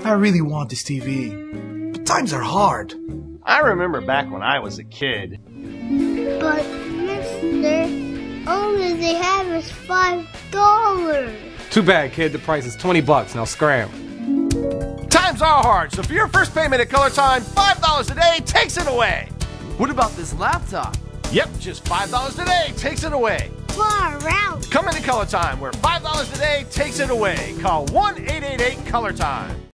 I really want this TV, but times are hard. I remember back when I was a kid. But, mister, all they have is $5. Too bad, kid. The price is $20. Now scram. Times are hard, so for your first payment at Colortyme, $5 a day takes it away. What about this laptop? Yep, just $5 a day takes it away. Far out. Come into Colortyme, where $5 a day takes it away. Call 1-888-COLORTYME.